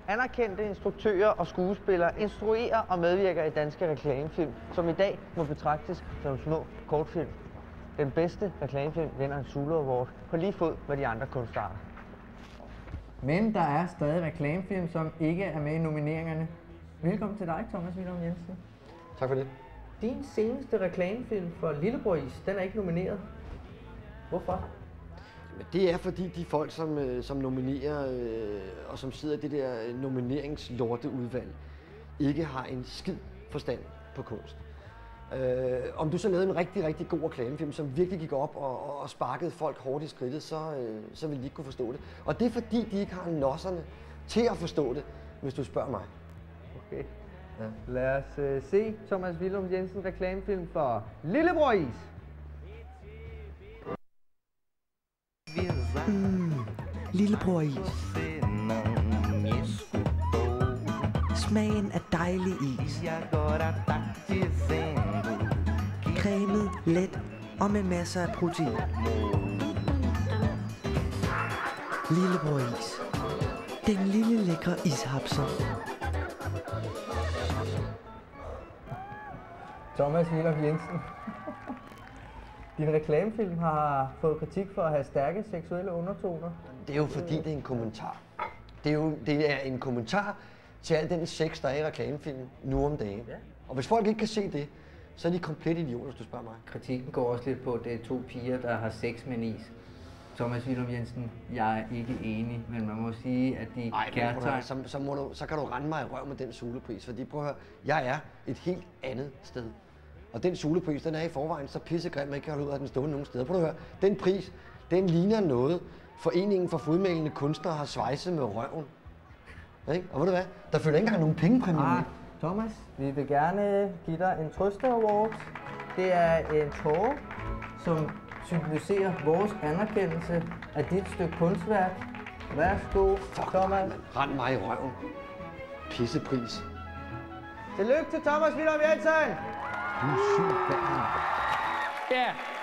Anerkendte instruktører og skuespillere instruerer og medvirker i danske reklamefilm, som i dag må betragtes som små kortfilm. Den bedste reklamefilm vinder en Zulu Award på lige fod med de andre kunstarter. Men der er stadig reklamefilm, som ikke er med i nomineringerne. Velkommen til dig, Thomas Willum Jensen. Tak for det. Din seneste reklamefilm for Lillebror Is, den er ikke nomineret. Hvorfor? Det er fordi de folk, som nominerer og som sidder i det der nomineringslorteudvalg, ikke har en skid forstand på kunst. Om du så lavede en rigtig, rigtig god reklamefilm, som virkelig gik op og sparkede folk hårdt i skridtet, så ville de ikke kunne forstå det. Og det er fordi, de ikke har nosserne til at forstå det, hvis du spørger mig. Okay. Ja. Lad os se Thomas Willum Jensen reklamefilm for Lillebror Is. Lillebror Is. Smagen af dejlig is. Cremet, let og med masser af protein. Lillebror Is. Den lille lækre ishapser. Thomas Willum Jensen. Din reklamefilm har fået kritik for at have stærke seksuelle undertoner. Det er jo fordi, det er en kommentar. Det er en kommentar til al den sex, der er i reklamefilm nu om dagen. Ja. Og hvis folk ikke kan se det, så er de komplet idioter, hvis du spørger mig. Kritikken går også lidt på, at det er to piger, der har sex med en is. Thomas Willum Jensen, jeg er ikke enig, men man må sige, at de kærtegn... Så kan du rende mig i røv med den Zulepris, fordi prøv at høre, jeg er et helt andet sted. Og den Zulepris, den er i forvejen så pissegrim, man ikke kan holde ud af den stående nogen steder. Prøv at høre, den pris, den ligner noget, Foreningen for Fodmalende Kunstnere har svejset med røven. Ikke? Og ved du hvad, der følger ikke engang nogen pengepræmie med. Thomas, vi vil gerne give dig en Trøste Award. Det er en tåre, som symboliserer vores anerkendelse af dit stykke kunstværk. Værsgo, Thomas. Rend mig i røven. Pissepris. Tillykke til Thomas Willum Jensen! Du er syg, Ja.